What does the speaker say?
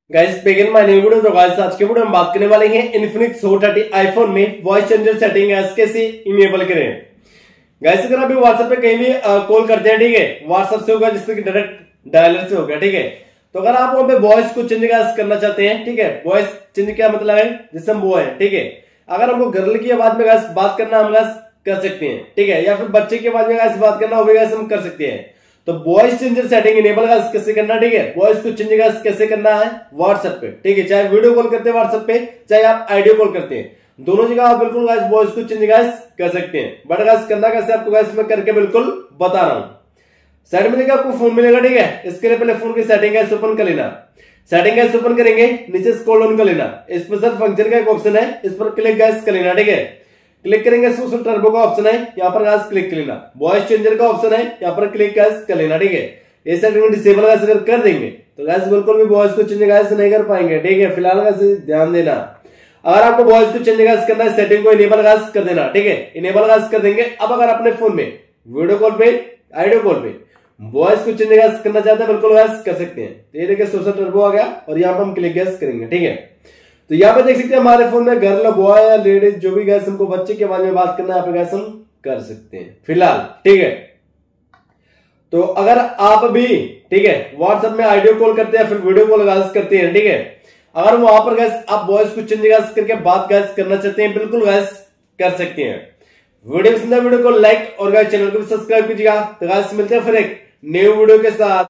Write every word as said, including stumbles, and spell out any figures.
Guys begin my new video. तो guys आज के वीडियो में बात करने वाले हैं इन्फिनिक्स हॉट थर्टी आईफोन में वॉइस चेंजर सेटिंग ऐसे कैसे इनेबल करें। गाइस अगर अभी व्हाट्सएप पे कहीं भी कॉल करते हैं, ठीक है, व्हाट्सएप से होगा जिससे कि डायरेक्ट डायलर से होगा, ठीक है। तो अगर आप वहां पे वॉइस को चेंज करना चाहते हैं, ठीक है, वॉइस चेंज क्या मतलब है, जैसे हम वो है, ठीक है, अगर हमको गर्ल की आवाज में गाइस बात करना हम गाइस कर सकते हैं, ठीक है, या फिर बच्चे की आवाज में गाइस बात करना होगा गाइस हम कर सकते हैं। तो voice changer setting enable guys कैसे करना, ठीक है, वॉइस को चेंज गाइस कैसे करना है व्हाट्सएप पे, ठीक है, चाहे वीडियो कॉल करते हैं व्हाट्सएप पे, चाहे आप ऑडियो कॉल करते हैं, दोनों जगह आप बिल्कुल गाइस वॉइस को चेंज गाइस कर सकते हैं। बट गाइस करना कैसे आपको गाइस मैं करके बिल्कुल बता रहा हूं। साइड में देखिए आपको फोन मिलेगा, ठीक है, इसके लिए पहले फोन की सेटिंग गाइस ओपन कर लेना। सेटिंग गाइस ओपन करेंगे, नीचे स्क्रॉल डाउन कर लेना, स्पेशल फंक्शन का एक ऑप्शन है, इस पर क्लिक गाइस कर लेना, ठीक है। क्लिक करेंगे तो टर्बो का ऑप्शन है, यहाँ पर गाइस क्लिक कर लेना। वॉइस चेंजर का ऑप्शन है, यहाँ पर क्लिक गाइस कर लेना, ठीक है। ये सेटिंग डिसेबल गाइस अगर कर देंगे तो गाइस बिल्कुल भी वॉइस को चेंज गाइस नहीं कर पाएंगे, ठीक है। फिलहाल गाइस ध्यान देना, अगर आपको वॉइस को चेंज गाइस करना है सेटिंग को इनेबल गाइस कर देना, ठीक है, इनेबल गाइस कर देंगे। अब अगर अपने फोन में वीडियो कॉल पे, ऑडियो कॉल पे वॉइस को चेंज गाइस करना चाहते हैं बिल्कुल गाइस कर सकते हैं। ये देखिए सोशल टर्बो आ गया और यहाँ पर हम क्लिक गाइस करेंगे, ठीक है। तो यहाँ पे देख सकते हैं हमारे फोन में गर्ल बॉय या लेडीज जो भी गैस हमको बच्चे के बारे में बात करना है यहाँ पे गैस हम कर सकते हैं फिलहाल, ठीक है। तो अगर आप भी, ठीक है, व्हाट्सएप में ऑडियो कॉल करते हैं फिर वीडियो कॉल गैस करते हैं, ठीक है, अगर वहां पर गैस आप वॉइस को चेंज गैस करके बात गैस करना चाहते हैं बिल्कुल गैस कर सकते हैं। वीडियो पसंद है वीडियो को लाइक और गैस चैनल को भी सब्सक्राइब कीजिएगा। तो गैस मिलते हैं फिर एक न्यू वीडियो के साथ।